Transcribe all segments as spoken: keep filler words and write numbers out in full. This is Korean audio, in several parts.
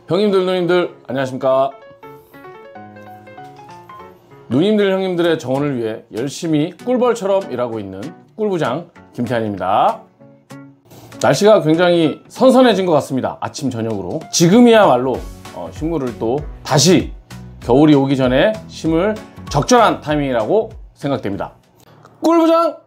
형님들 누님들 안녕하십니까. 누님들 형님들의 정원을 위해 열심히 꿀벌처럼 일하고 있는 꿀부장 김태환입니다. 날씨가 굉장히 선선해진 것 같습니다. 아침 저녁으로 지금이야말로 어, 식물을 또 다시 겨울이 오기 전에 심을 적절한 타이밍이라고 생각됩니다. 꿀부장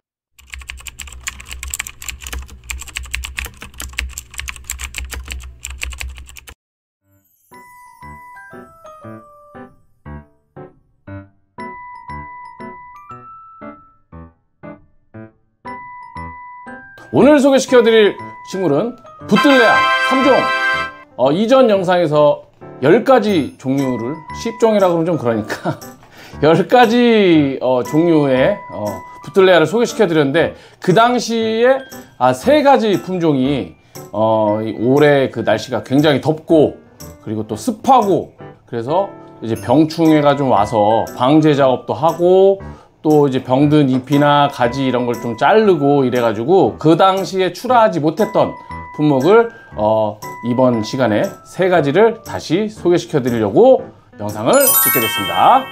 오늘 소개시켜드릴 식물은 부틀레아 삼 종. 어, 이전 영상에서 열 가지 종류를, 십 종이라고 그러면 좀 그러니까 열 가지 어, 종류의 어, 부틀레아를 소개시켜드렸는데, 그 당시에 아, 세 가지 품종이 어, 올해 그 날씨가 굉장히 덥고 그리고 또 습하고 그래서 이제 병충해가 좀 와서 방제 작업도 하고 또 이제 병든 잎이나 가지 이런 걸 좀 자르고 이래가지고 그 당시에 출하하지 못했던 품목을 어, 이번 시간에 세 가지를 다시 소개시켜 드리려고 영상을 찍게 됐습니다.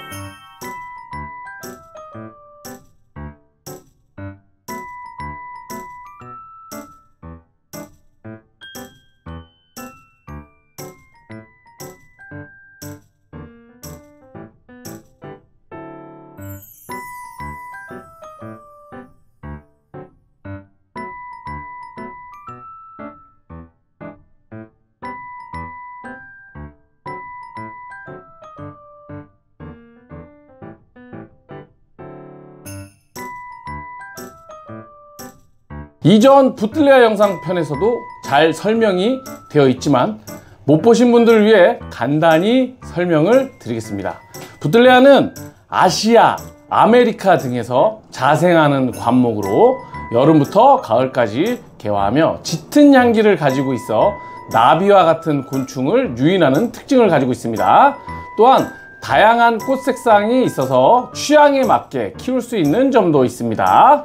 이전 부틀레아 영상 편에서도 잘 설명이 되어 있지만 못 보신 분들을 위해 간단히 설명을 드리겠습니다. 부틀레아는 아시아, 아메리카 등에서 자생하는 관목으로 여름부터 가을까지 개화하며 짙은 향기를 가지고 있어 나비와 같은 곤충을 유인하는 특징을 가지고 있습니다. 또한 다양한 꽃 색상이 있어서 취향에 맞게 키울 수 있는 점도 있습니다.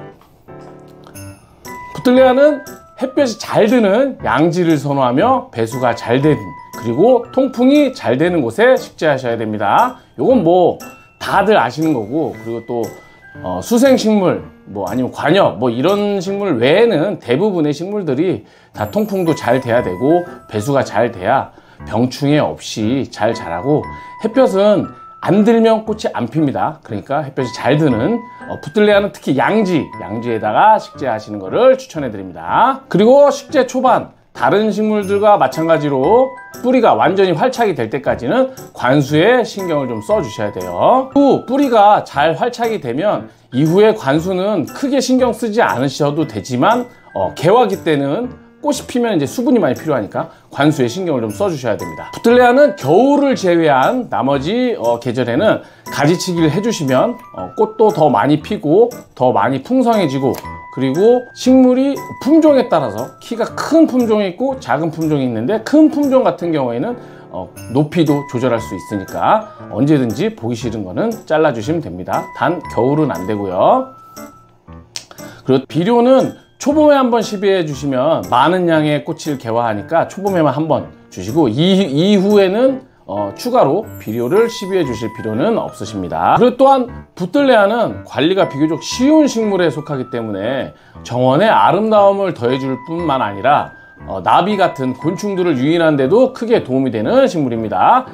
부틀레아는 햇볕이 잘 드는 양지를 선호하며 배수가 잘 되는, 그리고 통풍이 잘 되는 곳에 식재하셔야 됩니다. 요건 뭐 다들 아시는 거고, 그리고 또 어, 수생식물 뭐 아니면 관엽 뭐 이런 식물 외에는 대부분의 식물들이 다 통풍도 잘 돼야 되고 배수가 잘 돼야 병충해 없이 잘 자라고, 햇볕은 안 들면 꽃이 안 핍니다. 그러니까 햇볕이 잘 드는 어, 부틀레아는 특히 양지, 양지에다가 식재하시는 것을 추천해 드립니다. 그리고 식재 초반 다른 식물들과 마찬가지로 뿌리가 완전히 활착이 될 때까지는 관수에 신경을 좀 써 주셔야 돼요. 또 뿌리가 잘 활착이 되면 이후에 관수는 크게 신경 쓰지 않으셔도 되지만 어, 개화기 때는 꽃이 피면 이제 수분이 많이 필요하니까 관수에 신경을 좀 써주셔야 됩니다. 부틀레아는 겨울을 제외한 나머지 어, 계절에는 가지치기를 해주시면 어, 꽃도 더 많이 피고 더 많이 풍성해지고, 그리고 식물이 품종에 따라서 키가 큰 품종이 있고 작은 품종이 있는데, 큰 품종 같은 경우에는 어, 높이도 조절할 수 있으니까 언제든지 보기 싫은 거는 잘라주시면 됩니다. 단 겨울은 안 되고요. 그리고 비료는 초봄에 한번 시비해 주시면 많은 양의 꽃을 개화하니까 초봄에만 한번 주시고, 이, 이후에는 어, 추가로 비료를 시비해 주실 필요는 없으십니다. 그리고 또한 부틀레아는 관리가 비교적 쉬운 식물에 속하기 때문에 정원의 아름다움을 더해줄 뿐만 아니라 어, 나비 같은 곤충들을 유인하는 데도 크게 도움이 되는 식물입니다.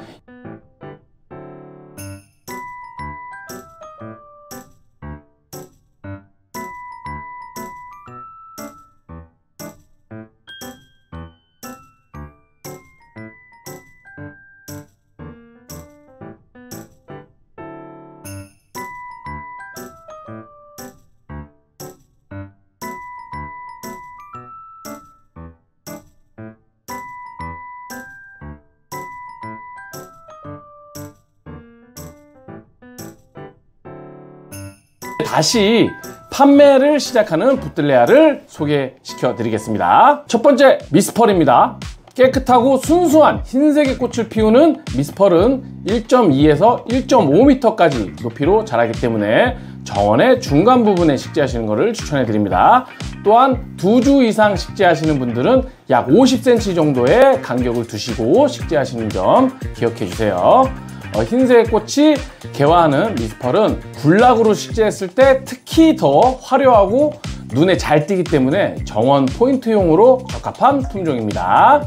다시 판매를 시작하는 부틀레아를 소개시켜 드리겠습니다. 첫 번째, 미스펄입니다. 깨끗하고 순수한 흰색의 꽃을 피우는 미스펄은 일 점 이에서 일 점 오 미터까지 높이로 자라기 때문에 정원의 중간 부분에 식재하시는 것을 추천해 드립니다. 또한 두 주 이상 식재하시는 분들은 약 오십 센티미터 정도의 간격을 두시고 식재하시는 점 기억해 주세요. 어, 흰색 꽃이 개화하는 미스펄은 군락으로 식재했을 때 특히 더 화려하고 눈에 잘 띄기 때문에 정원 포인트용으로 적합한 품종입니다.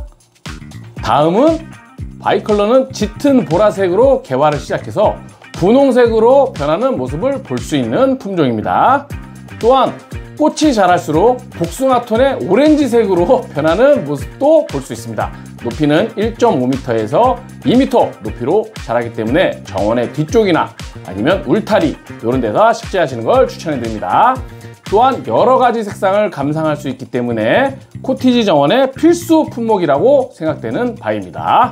다음은 바이컬러는 짙은 보라색으로 개화를 시작해서 분홍색으로 변하는 모습을 볼 수 있는 품종입니다. 또한 꽃이 자랄수록 복숭아톤의 오렌지색으로 변하는 모습도 볼 수 있습니다. 높이는 일 점 오 미터에서 이 미터 높이로 자라기 때문에 정원의 뒤쪽이나 아니면 울타리 이런 데서 식재하시는 걸 추천해 드립니다. 또한 여러 가지 색상을 감상할 수 있기 때문에 코티지 정원의 필수 품목이라고 생각되는 바입니다.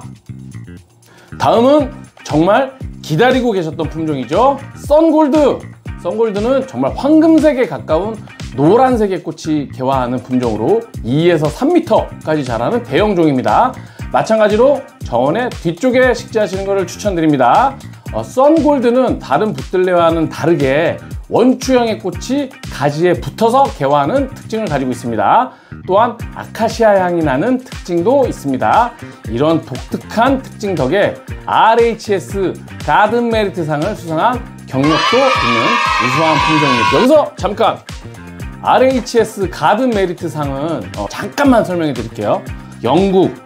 다음은 정말 기다리고 계셨던 품종이죠. 썬골드! 썬골드는 정말 황금색에 가까운 노란색의 꽃이 개화하는 품종으로 이에서 삼 미터까지 자라는 대형종입니다. 마찬가지로 정원의 뒤쪽에 식재하시는 것을 추천드립니다. 어, 썬골드는 다른 붙들레와는 다르게 원추형의 꽃이 가지에 붙어서 개화하는 특징을 가지고 있습니다. 또한 아카시아 향이 나는 특징도 있습니다. 이런 독특한 특징 덕에 알에이치에스 가든 메리트상을 수상한 경력도 있는 우수한 품종입니다. 여기서 잠깐! 알에이치에스 가든 메리트상은 어, 잠깐만 설명해 드릴게요. 영국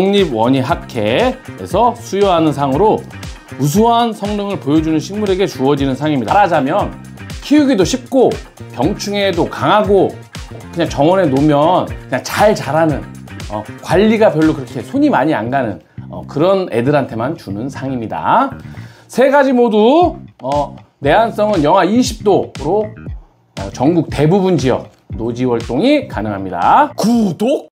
왕립원예학회에서 수여하는 상으로 우수한 성능을 보여주는 식물에게 주어지는 상입니다. 말하자면 키우기도 쉽고 병충해에도 강하고 그냥 정원에 놓으면 그냥 잘 자라는 어, 관리가 별로 그렇게 손이 많이 안 가는 어, 그런 애들한테만 주는 상입니다. 세 가지 모두 어, 내한성은 영하 이십 도로 어, 전국 대부분 지역 노지 활동이 가능합니다. 구독!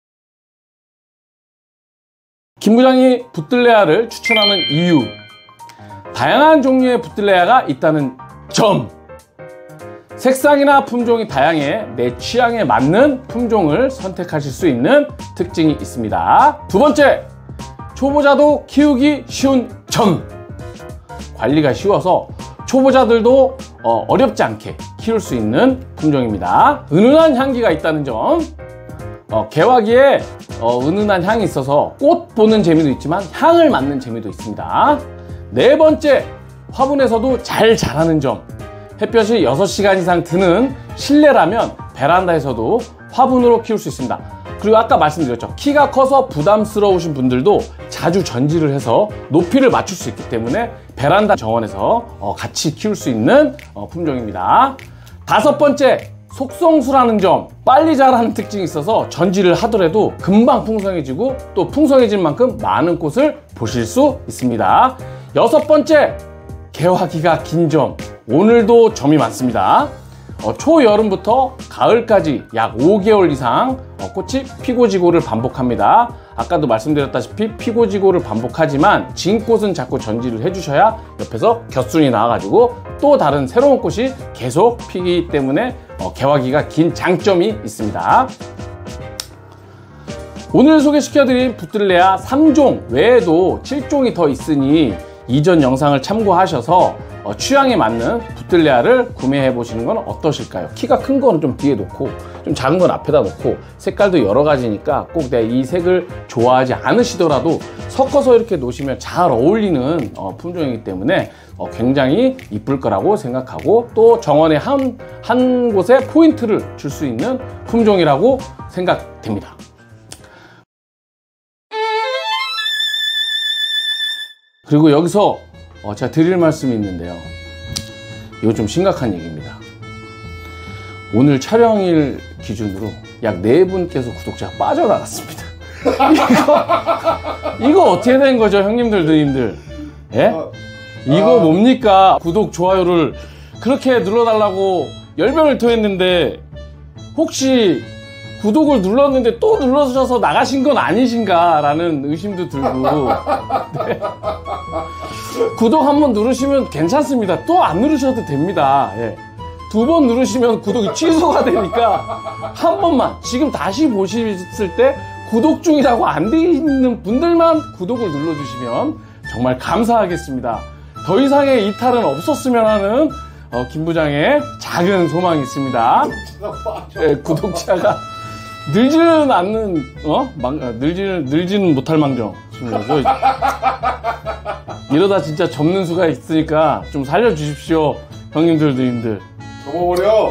김 부장이 붙들레아를 추천하는 이유, 다양한 종류의 붙들레아가 있다는 점, 색상이나 품종이 다양해 내 취향에 맞는 품종을 선택하실 수 있는 특징이 있습니다. 두 번째, 초보자도 키우기 쉬운 점, 관리가 쉬워서 초보자들도 어, 어렵지 않게 키울 수 있는 품종입니다. 은은한 향기가 있다는 점, 어, 개화기에 어, 은은한 향이 있어서 꽃 보는 재미도 있지만 향을 맡는 재미도 있습니다. 네 번째, 화분에서도 잘 자라는 점, 햇볕이 여섯 시간 이상 드는 실내라면 베란다에서도 화분으로 키울 수 있습니다. 그리고 아까 말씀드렸죠, 키가 커서 부담스러우신 분들도 자주 전지를 해서 높이를 맞출 수 있기 때문에 베란다 정원에서 어, 같이 키울 수 있는 어, 품종입니다. 다섯 번째, 속성수라는 점, 빨리 자라는 특징이 있어서 전지를 하더라도 금방 풍성해지고 또 풍성해질 만큼 많은 꽃을 보실 수 있습니다. 여섯 번째, 개화기가 긴 점, 오늘도 점이 많습니다. 어, 초여름부터 가을까지 약 오 개월 이상 어, 꽃이 피고지고를 반복합니다. 아까도 말씀드렸다시피 피고지고를 반복하지만 진 꽃은 자꾸 전지를 해주셔야 옆에서 곁순이 나와가지고 또 다른 새로운 꽃이 계속 피기 때문에 어, 개화기가 긴 장점이 있습니다. 오늘 소개시켜드린 붙들레아 삼 종 외에도 칠 종이 더 있으니 이전 영상을 참고하셔서 어, 취향에 맞는 붙들레아를 구매해 보시는 건 어떠실까요? 키가 큰 거는 좀 뒤에 놓고 좀 작은 건 앞에다 놓고 색깔도 여러 가지니까 꼭 내가 이 색을 좋아하지 않으시더라도 섞어서 이렇게 놓으시면 잘 어울리는 어, 품종이기 때문에 어, 굉장히 이쁠 거라고 생각하고 또 정원의 한, 한 곳에 포인트를 줄 수 있는 품종이라고 생각됩니다. 그리고 여기서 어, 제가 드릴 말씀이 있는데요. 이거 좀 심각한 얘기입니다. 오늘 촬영일 기준으로 약 네 분께서 구독자가 빠져나갔습니다. 이거, 이거 어떻게 된 거죠, 형님들, 누님들? 예? 이거 뭡니까? 구독, 좋아요를 그렇게 눌러달라고 열병을 토했는데 혹시 구독을 눌렀는데 또 눌러주셔서 나가신 건 아니신가 라는 의심도 들고 네. 구독 한번 누르시면 괜찮습니다. 또 안 누르셔도 됩니다. 예. 두 번 누르시면 구독이 취소가 되니까 한 번만 지금 다시 보셨을 때 구독 중이라고 안 돼 있는 분들만 구독을 눌러주시면 정말 감사하겠습니다. 더 이상의 이탈은 없었으면 하는 어, 김 부장의 작은 소망이 있습니다. 네, 구독자가 늘지는 않는 어? 망, 어, 늘지는 늘지는 못할 망정. 이러다 진짜 접는 수가 있으니까 좀 살려주십시오, 형님들 누님들. 접어버려.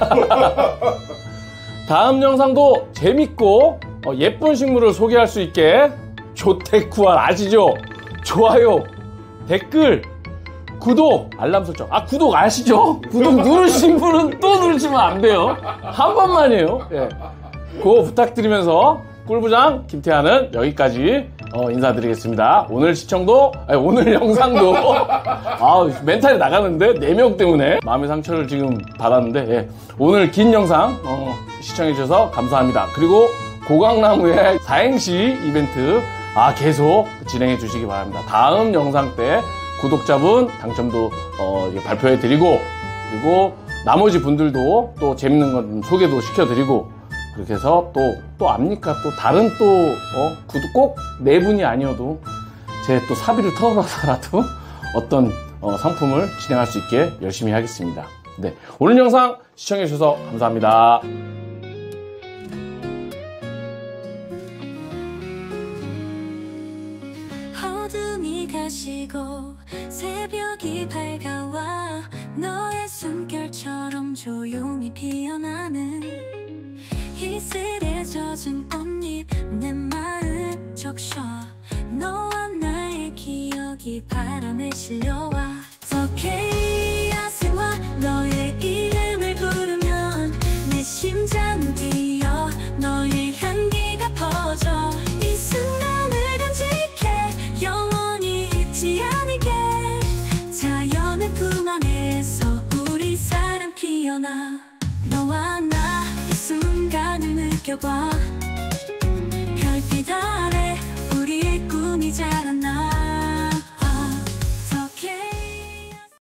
다음 영상도 재밌고 어, 예쁜 식물을 소개할 수 있게 조테쿠알 아시죠? 좋아요, 댓글, 구독, 알람 설정. 아, 구독 아시죠? 구독 누르신 분은 또 누르시면 안 돼요. 한 번만이에요. 예. 그거 부탁드리면서 꿀부장 김태환은 여기까지 어, 인사드리겠습니다. 오늘 시청도, 아니, 오늘 영상도 아, 멘탈이 나가는데 네 명 때문에 마음의 상처를 지금 받았는데, 예. 오늘 긴 영상 어, 시청해주셔서 감사합니다. 그리고 고강나무의 사행시 이벤트 아, 계속 진행해 주시기 바랍니다. 다음 영상 때 구독자분 당첨도 어, 발표해 드리고, 그리고 나머지 분들도 또 재밌는 건 소개도 시켜드리고, 그렇게 해서 또, 또 압니까? 또 다른 또, 어, 구독 꼭 네 분이 아니어도 제 또 사비를 털어서라도 어떤 어, 상품을 진행할 수 있게 열심히 하겠습니다. 네. 오늘 영상 시청해 주셔서 감사합니다. 어둠이 가시고 새벽이 밝아와 너의 숨결처럼 조용히 피어나는 이슬에 젖은 꽃잎 내 마음 적셔 너와 나의 기억이 바람에 실려와 더 케이아스와 너의 이름을 부르면 내 심장 뛰어 너의 향기가 퍼져 이 순간을 간직해 영원히 잊지 않게 자연의 품 안에서 우리 사랑 피어나 너와 나 이 순간을 느껴봐